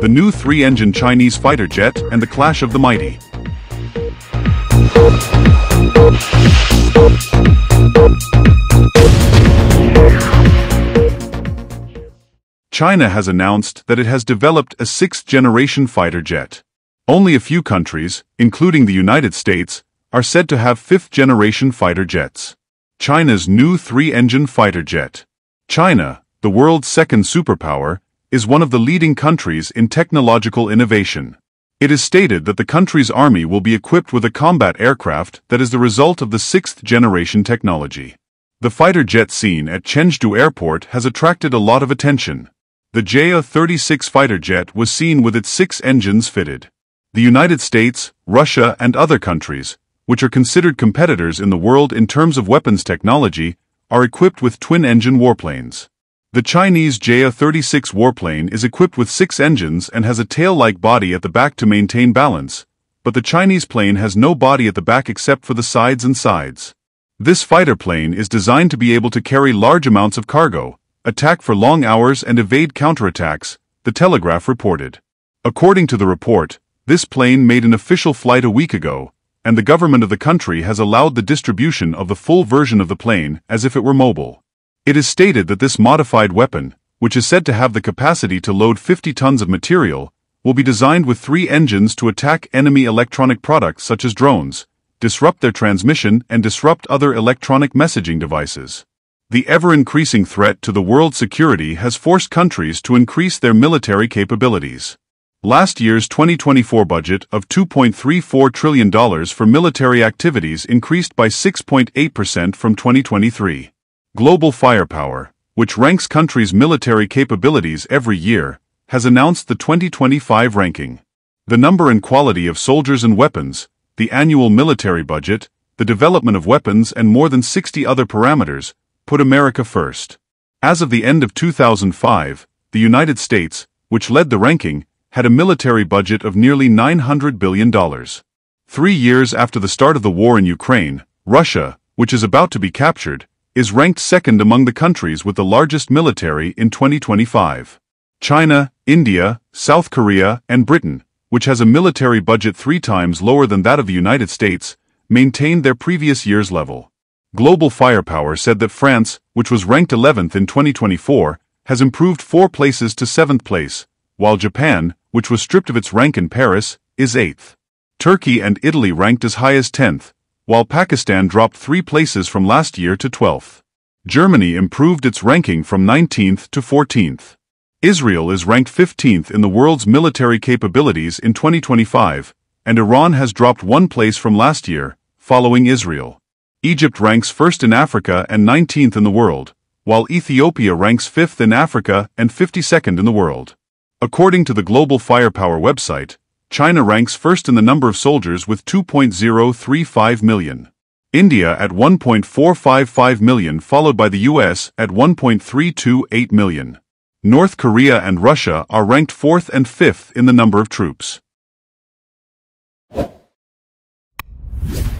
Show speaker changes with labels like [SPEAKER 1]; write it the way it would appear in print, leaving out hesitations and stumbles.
[SPEAKER 1] the new three-engine Chinese fighter jet and the clash of the mighty. China has announced that it has developed a sixth-generation fighter jet. Only a few countries, including the United States, are said to have fifth-generation fighter jets. China's new three-engine fighter jet. China, the world's second superpower, is one of the leading countries in technological innovation. It is stated that the country's army will be equipped with a combat aircraft that is the result of the sixth-generation technology. The fighter jet seen at Chengedu Airport has attracted a lot of attention. The Ju-36 fighter jet was seen with its 6 engines fitted. The United States, Russia, and other countries, which are considered competitors in the world in terms of weapons technology, are equipped with twin-engine warplanes. The Chinese Ju-36 warplane is equipped with 6 engines and has a tail-like body at the back to maintain balance, but the Chinese plane has no body at the back except for the sides and sides. This fighter plane is designed to be able to carry large amounts of cargo, attack for long hours and evade counterattacks, the Telegraph reported. According to the report, this plane made an official flight a week ago, and the government of the country has allowed the distribution of the full version of the plane as if it were mobile. It is stated that this modified weapon, which is said to have the capacity to load 50 tons of material, will be designed with 3 engines to attack enemy electronic products such as drones, disrupt their transmission and disrupt other electronic messaging devices. The ever-increasing threat to the world's security has forced countries to increase their military capabilities. Last year's 2024 budget of $2.34 trillion for military activities increased by 6.8% from 2023. Global Firepower, which ranks countries' military capabilities every year, has announced the 2025 ranking. The number and quality of soldiers and weapons, the annual military budget, the development of weapons and more than 60 other parameters, put America first. As of the end of 2005, the United States, which led the ranking, had a military budget of nearly $900 billion. 3 years after the start of the war in Ukraine, Russia, which is about to be captured, is ranked second among the countries with the largest military in 2025. China, India, South Korea, and Britain, which has a military budget 3 times lower than that of the United States, maintained their previous year's level. Global Firepower said that France, which was ranked 11th in 2024, has improved 4 places to 7th place, while Japan, which was stripped of its rank in Paris, is 8th. Turkey and Italy ranked as high as 10th, while Pakistan dropped 3 places from last year to 12th. Germany improved its ranking from 19th to 14th. Israel is ranked 15th in the world's military capabilities in 2025, and Iran has dropped 1 place from last year, following Israel. Egypt ranks 1st in Africa and 19th in the world, while Ethiopia ranks 5th in Africa and 52nd in the world. According to the Global Firepower website, China ranks 1st in the number of soldiers with 2.035 million. India at 1.455 million, followed by the US at 1.328 million. North Korea and Russia are ranked 4th and 5th in the number of troops.